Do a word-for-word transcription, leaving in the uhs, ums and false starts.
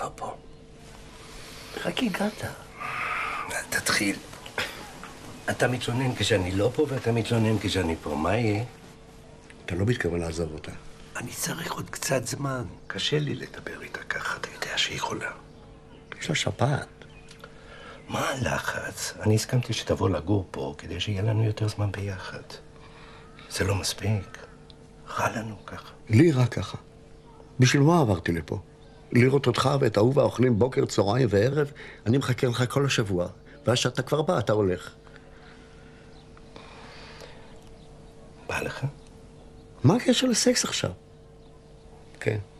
כבר פה. רק הגעת. תתחיל. אתה מתלונן כשאני לא פה ואתה מתלונן כשאני פה. מה יהיה? אתה לא מתכוון לעזוב אותה. אני צריך עוד קצת זמן. קשה לי לדבר איתה ככה, אתה יודע שהיא חולה. יש לה שפעת. מה הלחץ? אני הסכמתי שתבוא לגור פה כדי שיהיה לנו יותר זמן ביחד. זה לא מספיק. רע לנו ככה. לי רע ככה. בשביל מה עברתי לפה? לראות אותך ואת אהובה אוכלים בוקר, צהריים וערב? אני מחכה לך כל השבוע. ואז שאתה כבר בא, אתה הולך. בא לך? מה הקשר לסקס עכשיו? כן.